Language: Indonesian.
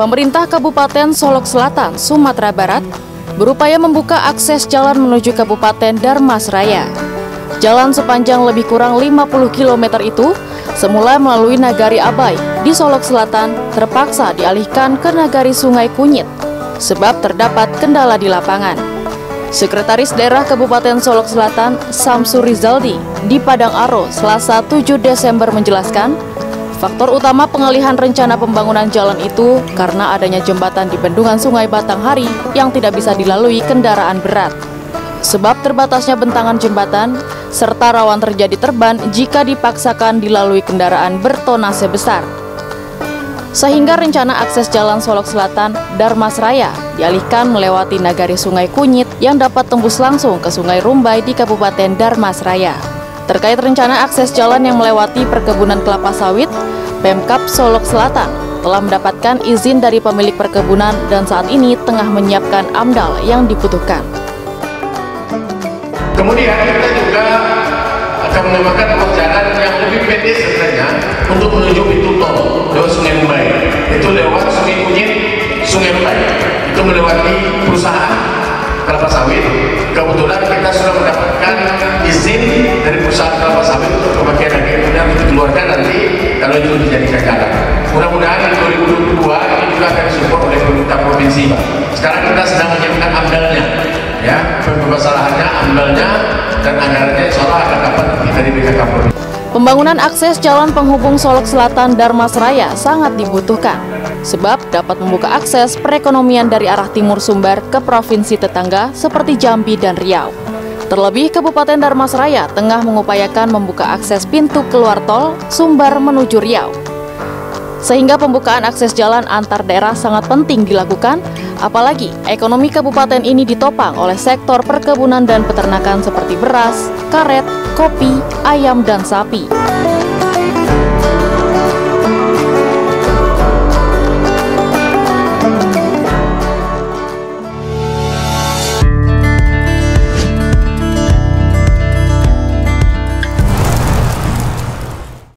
Pemerintah Kabupaten Solok Selatan, Sumatera Barat, berupaya membuka akses jalan menuju Kabupaten Darmasraya. Jalan sepanjang lebih kurang 50 km itu semula melalui Nagari Abai di Solok Selatan terpaksa dialihkan ke Nagari Sungai Kunyit sebab terdapat kendala di lapangan. Sekretaris Daerah Kabupaten Solok Selatan, Samsur Rizaldi, di Padang Aro, Selasa 7 Desember menjelaskan, faktor utama pengalihan rencana pembangunan jalan itu karena adanya jembatan di bendungan Sungai Batanghari yang tidak bisa dilalui kendaraan berat. Sebab terbatasnya bentangan jembatan, serta rawan terjadi terban jika dipaksakan dilalui kendaraan bertonase besar. Sehingga rencana akses jalan Solok Selatan Darmasraya dialihkan melewati Nagari Sungai Kunyit yang dapat tembus langsung ke Sungai Rumbai di Kabupaten Darmasraya. Terkait rencana akses jalan yang melewati perkebunan kelapa sawit, Pemkab Solok Selatan telah mendapatkan izin dari pemilik perkebunan dan saat ini tengah menyiapkan AMDAL yang dibutuhkan. Kemudian kita juga akan menambahkan ruas jalan yang lebih pendek sebenarnya untuk menuju pintu tol lewat Sungai Rumbai. Itu lewat Sungai Kunyit, Sungai Rumbai. Itu melewati perusahaan kelapa sawit. Kebetulan kita sudah mendapatkan izin dari perusahaan kelapa sawit untuk pemakaian akhirnya untuk dikeluarkan nanti kalau itu dijadikan jalan. Mudah-mudahan di 2022 ini juga akan disupport oleh pemerintah provinsi. Sekarang kita sedang menyiapkan AMDAL-nya, ya, permasalahannya AMDAL-nya dan anggarannya insya Allah akan dapat kita di BKK Provinsi. Pembangunan akses jalan penghubung Solok Selatan Darmasraya sangat dibutuhkan, sebab dapat membuka akses perekonomian dari arah timur Sumbar ke provinsi tetangga seperti Jambi dan Riau. Terlebih Kabupaten Darmasraya tengah mengupayakan membuka akses pintu keluar tol Sumbar menuju Riau. Sehingga pembukaan akses jalan antar daerah sangat penting dilakukan, apalagi ekonomi kabupaten ini ditopang oleh sektor perkebunan dan peternakan seperti beras, karet, kopi, ayam, dan sapi.